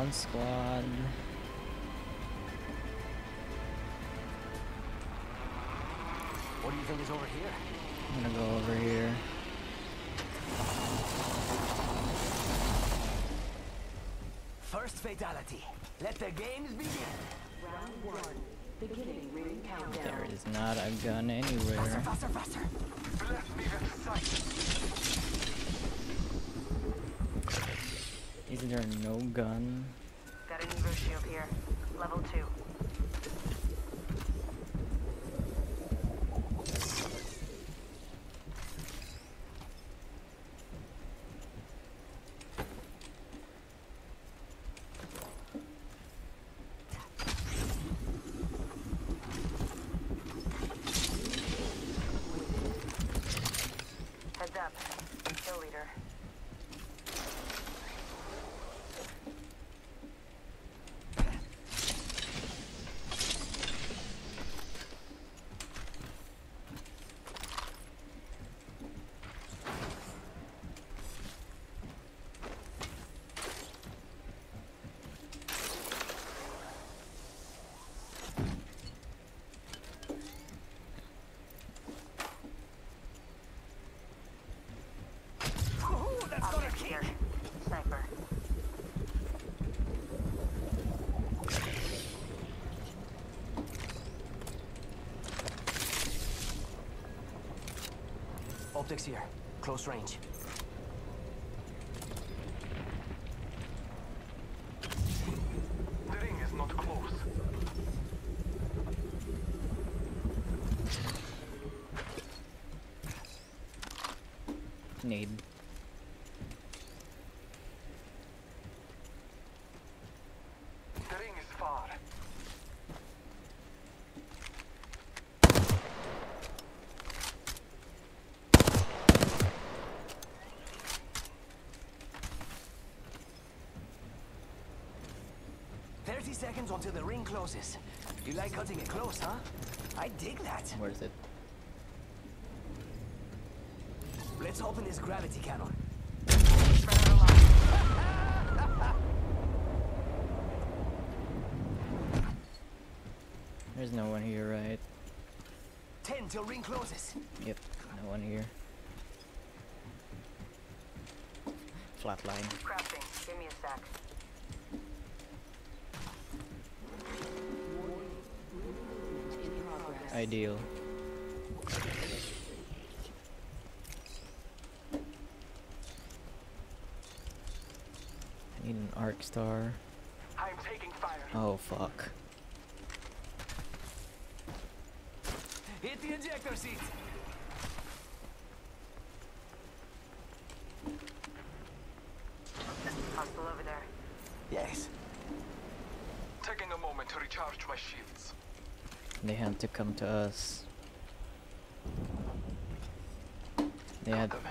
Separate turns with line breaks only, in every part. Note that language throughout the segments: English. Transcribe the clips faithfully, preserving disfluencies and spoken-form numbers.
on, squad.
What do you think is over here?
I'm gonna go over here.
First fatality. Let the games begin.
Round one. Beginning ring countdown.
There is not a gun anywhere.
Faster, faster. Bless me with sight.
Is there no gun?
Got an Evo shield here. Level two. Heads up. Kill leader. Here. Sniper.
Optics here. Close range. The ring is not close.
Need.
The ring is far. Thirty seconds until the ring closes. You like cutting it close, huh? I dig that.
Where's it?
Let's open this gravity cannon.
Spread out alive.
There's no one here, right?
Ten till ring closes.
Yep, no one here. Flatline.
Crafting. Give me a sec.
In progress.
Ideal. I need an arc star.
I'm taking fire.
Oh fuck.
Hit the ejector seat.
Hostile over there.
Yes.
Taking a moment to recharge my shields.
They had to come to us. They had.
Them.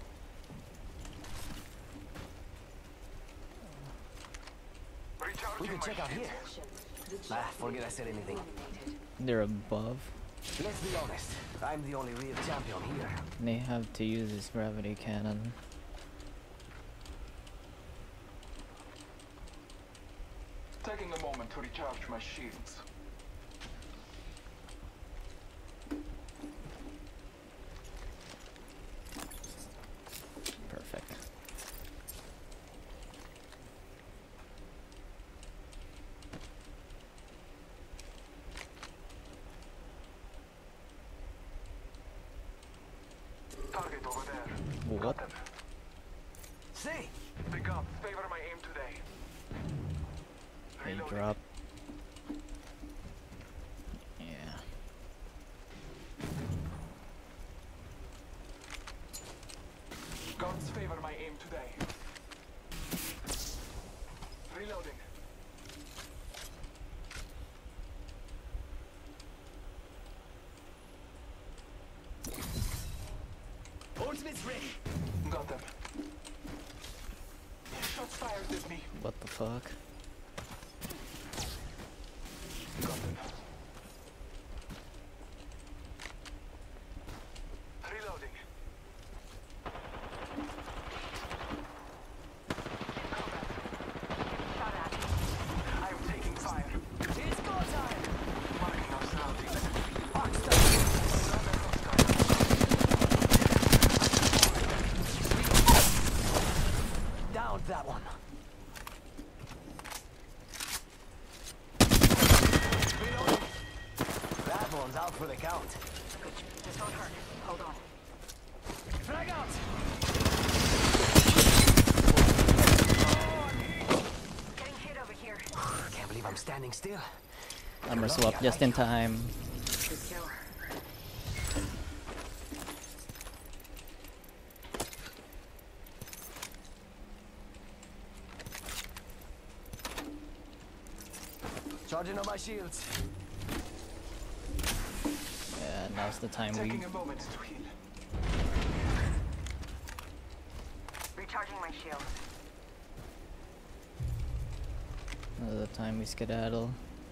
Recharging
We can
my
check out here.
shields.
Ah, forget I said anything.
They're above.
Let's be honest. I'm the only real champion here.
They have to use this gravity cannon.
Taking a moment to recharge my shields.
Perfect.
Target over there.
What?
Got them.
See?
The gods favor my aim today.
They
Reloading.
drop. Yeah.
Gods favor my aim today. Reloading.
Ultimate's ready.
Got them. Shots fired at me.
What the fuck?
Got them. Reloading.
Shot at. Good. This won't hurt. Hold on.
Frag out!
Getting hit over here.
Can't believe I'm standing still.
Armor swap just in time.
Good kill.
Charging on my shields.
Yeah, now's the time we.
Taking a moment to heal.
Recharging my shield.
Now's the time we skedaddle.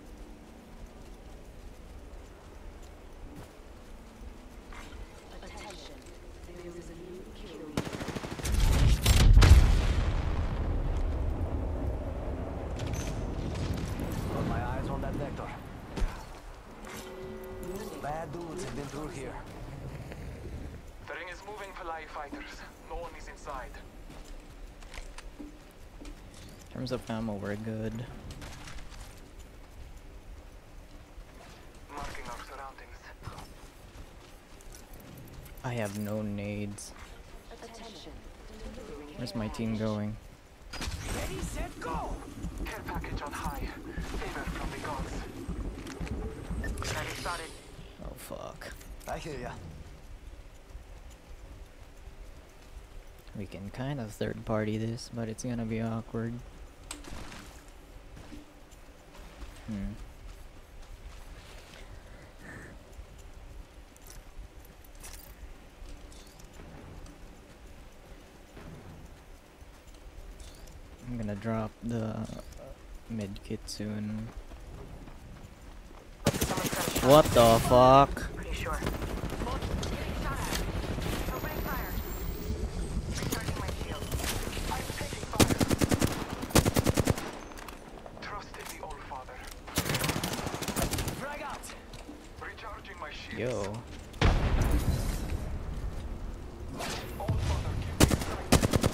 Attention. There is a new kill.
Got my eyes on that vector. Bad dudes have been through here.
The ring is moving for live fighters. No one is inside.
In terms of ammo, we're good.
Marking our surroundings.
I have no nades.
Attention.
Where's my team going?
Ready, set, go!
Care package on high. Favor from the gods.
Ready, spotted.
Oh fuck.
I hear ya.
We can kind of third party this, but it's gonna be awkward. Hmm. I'm gonna drop the mid kit soon.
Someone's got a shot.
What the fuck?
Pretty sure. Getting shot at. Opening fire. Recharging my shield.
I'm taking fire. Trust in the All Father.
Frag out!
Recharging my shields.
Yo.
All Father, give me strength.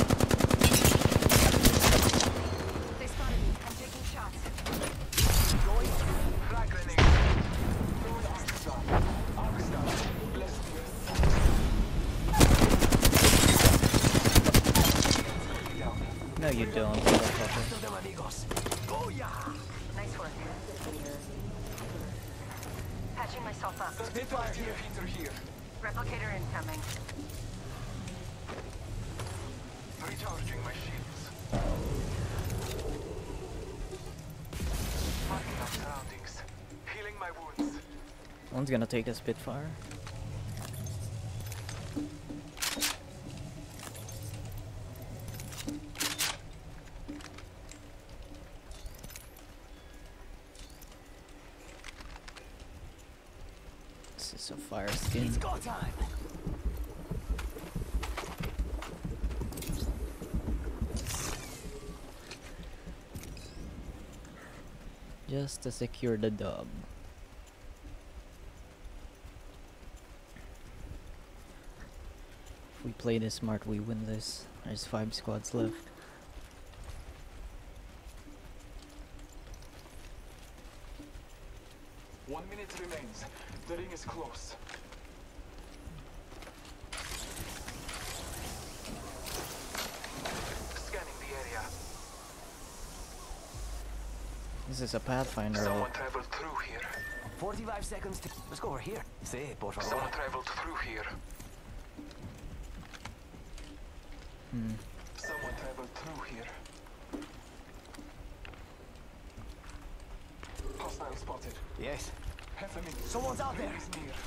They spotted me. I'm taking shots.
Going. Frag grenade. Throw the Arkstar. Arkstar. Bless the earth. Down.
No, you don't, motherfucker.
Kill them amigos. Go ya!
Nice work. Patching myself up.
Spitfire here. Repeater here.
Replicator incoming.
Recharging my shields. Marking our surroundings. Healing my wounds.
One's gonna take a Spitfire. This is a fire skin.
It's go time!
Just to secure the dub. If we play this smart, we win this. There's five squads left.
One minute remains. The ring is close. Scanning the area.
This is a Pathfinder.
Someone traveled through here.
forty-five seconds to... Let's go over here. Sí, por favor.
Someone traveled through here.
Hmm.
Someone traveled through here. Hostile spotted.
Yes.
Half a minute.
Someone's out
Ring
there.
is near.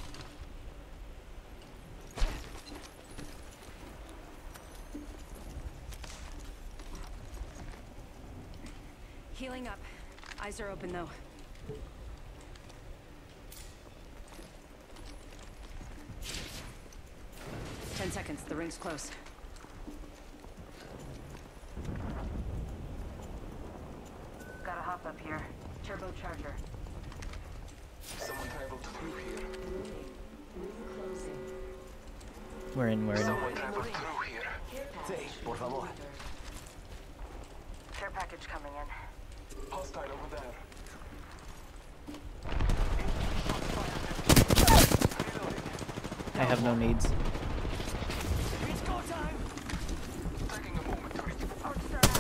Healing up. Eyes are open though. Ten seconds. The ring's close. Gotta hop up here. Turbocharger.
Someone traveled through here.
We're in, we're in.
Someone traveled through here.
Sí, por favor.
Care package coming in.
Hostile over there. Reloading.
have no needs.
It's go time!
Taking a moment to reach
Arcs are out.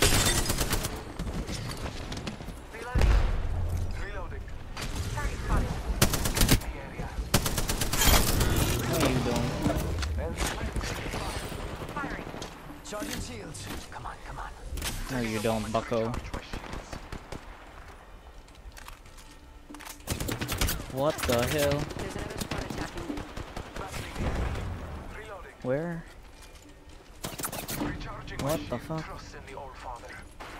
Reloading.
reloading
Target spotted.
the area.
No, you don't.
And
Firing.
charging shields. Come on, come on.
No, you don't, bucko.
Charge my shields.
What the hell?
There's another squad attacking.
Battling the enemy. Reloading.
Where?
Recharging my
What the
shield.
fuck?
Trust in the All Father.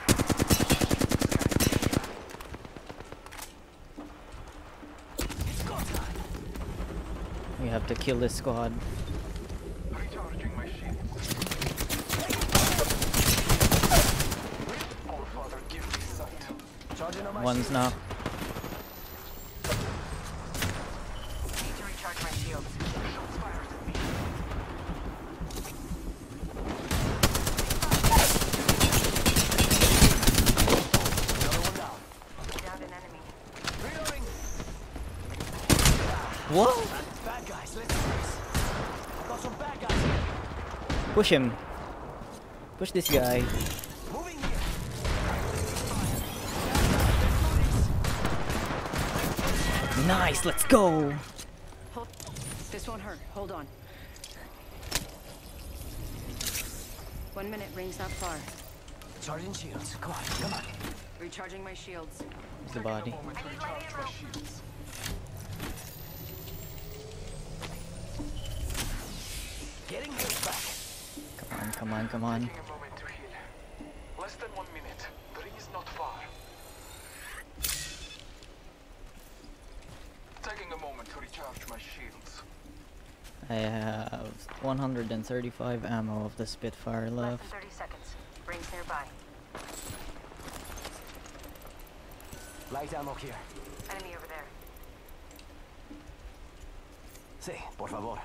It's go time!
We have to kill this squad.
Recharging my shields. All Father, give me sight.
Charging on my
One's
shields.
knocked.
Need to recharge my shields.
Shots fired at me.
Another one down.
Downed an enemy.
Reloading!
What?
Bad guys, let's do this. I've got some bad guys here.
Push him. Push this guy.
Moving here.
Nice, let's go.
Hold. This won't hurt. Hold on. One minute. Ring's not far.
Charging shields. Come on, come on.
Recharging my shields.
There's the body.
Moment to recharge my shields.
Getting healed back.
Come on, come on, come on.
Taking a moment to heal. Less than one minute. The ring is not far. Taking a moment to recharge my shields.
I have one hundred thirty-five ammo of the Spitfire
Less
left.
than thirty seconds. Rings nearby.
Light ammo here.
Enemy over there.
Sí, por favor.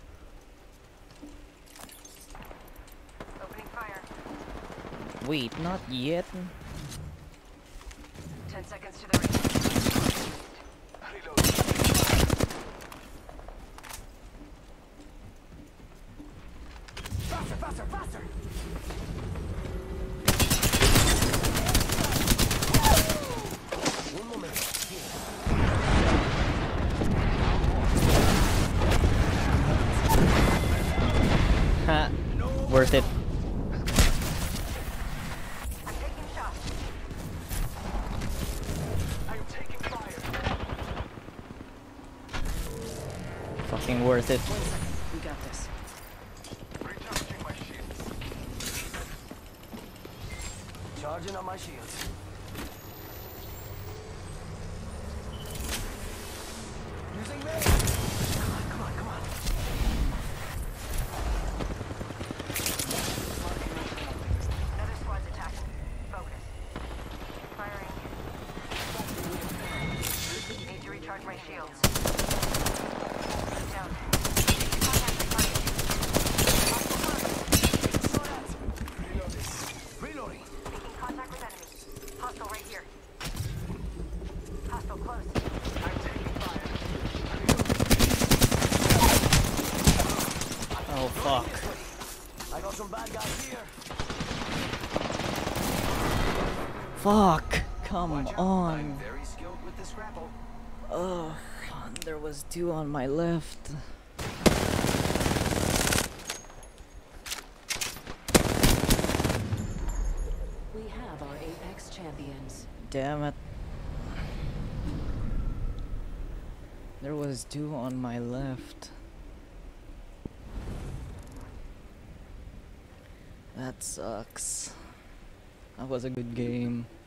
Opening fire.
Wait, not yet.
Ten seconds to the ring.
Reloading.
Faster, faster, faster! One more minute. Here.
Ha! Worth it.
I'm taking shots.
I am taking fire.
Fucking worth it.
One second. We got this.
Recharging my shields.
Charging on my shields. Using me! Come on, come on, come on.
Another squad's attacking. Focus. Firing. Need to recharge my shields. Down. Contact the target.
Reloading.
Making contact with enemy. Hostile right here. Hostile close.
I'm taking fire.
Oh fuck.
I got some bad guys here.
Fuck. Come
I'm
on.
very skilled with this grapple.
Oh, there was two on my left.
We have our Apex champions.
Damn it. There was two on my left. That sucks. That was a good game.